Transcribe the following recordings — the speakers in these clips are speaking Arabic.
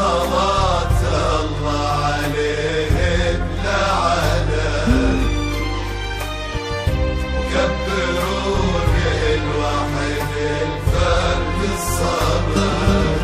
صلاة الله عليه بلا عدد، وكبروا للواحد الفرد الصمد.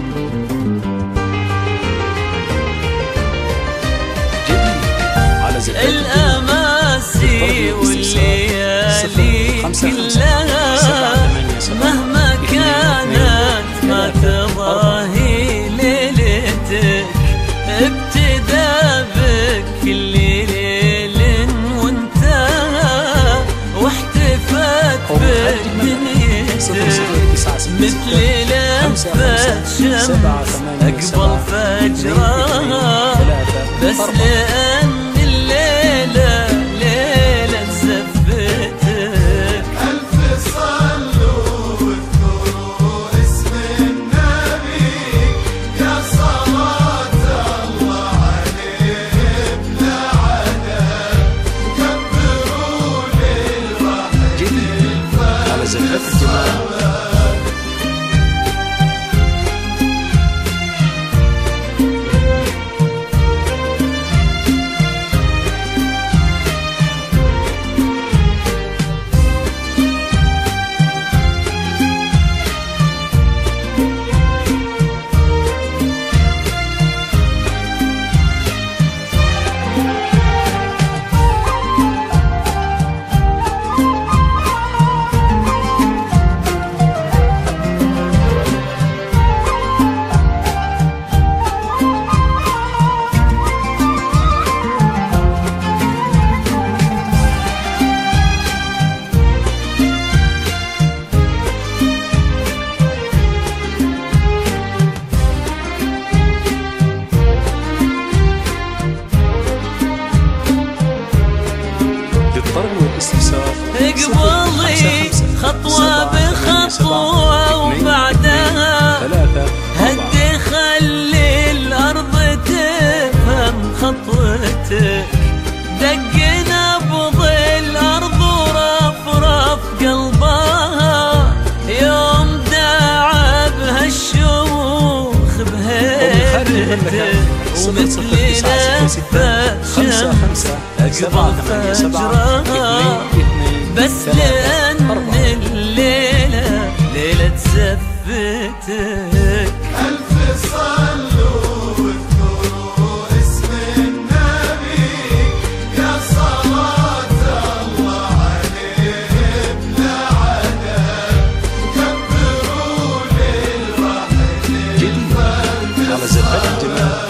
الأماسي والليالي كلها مهما كانت ما تضاهي ليلتك، ابتدى بك كل ليل وانتهى واحتفت بك دنيتك، مثل لفة شمس أقبل فجرها، بس لأن الليلة ليلة زفتك. ألف صلوا واذكروا اسم النبي، يا صلاة الله عليه بلا عدد، وكبروا للواحد الفرد الصمد. اقبلي خطوة بخطوة وبعدها هدي خلي الأرض تفهم خطوتك، دق نبض الأرض ورفرف قلبها يوم داعى بهالشوخ بهيبتك، ومثل لفة شمس أقبل فجرها، بس لأن الليلة ليلة زفتك. ألف صلوا واذكروا اسم النبي، يا صلاة الله عليه بلا عدد، وكبروا للواحد الفرد الصمد.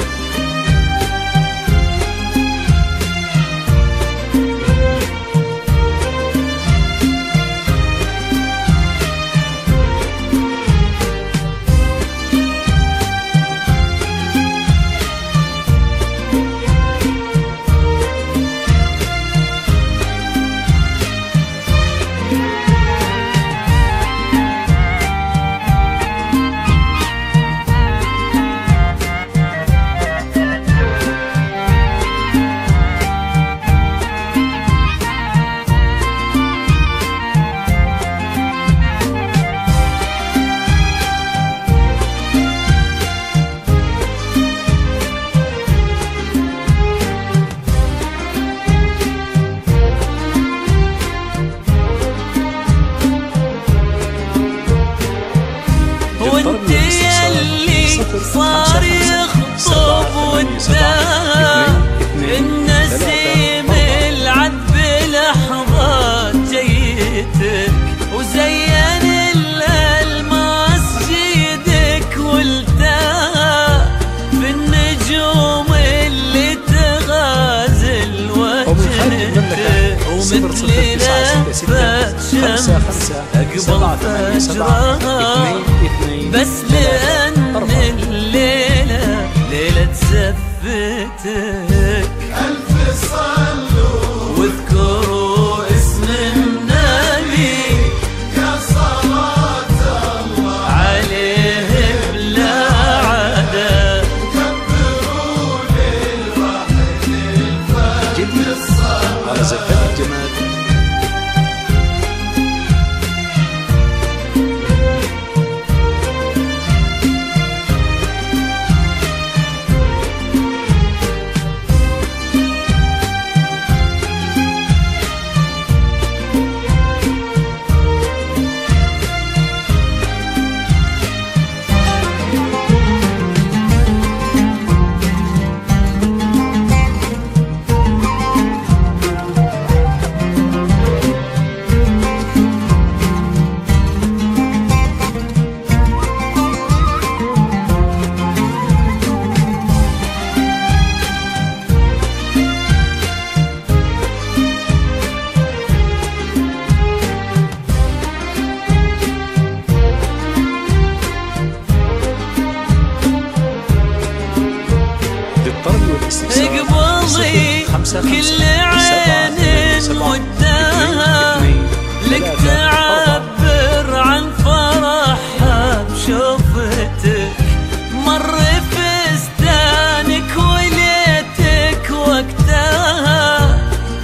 وانت يلي صار يخطب وانتهى النسيم العذب لحظات جيتك، وزين الألماس جيدك والتهى بالنجوم اللي تغازل وجهتك، ومثل لفة شمس أقبل فجرها، بس لأن الليلة ليلة زفتك. ألف صلوا واذكروا اسم النبي، يا صلاة الله عليه بلا عدد، وكبروا للواحد الفرد الصمد. قبلي كل عين وداها لك تعبر عن فرحها بشوفتك. مر فستانك وليتك وقتها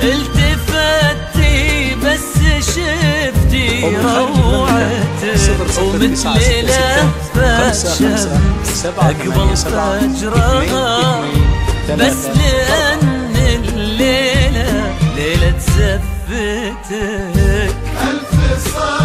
التفتي بس شفتي روعتك ومثل لهفة شمس أقبل فجرها بس لأن الليلة ليلة زفتك. ألف صلاة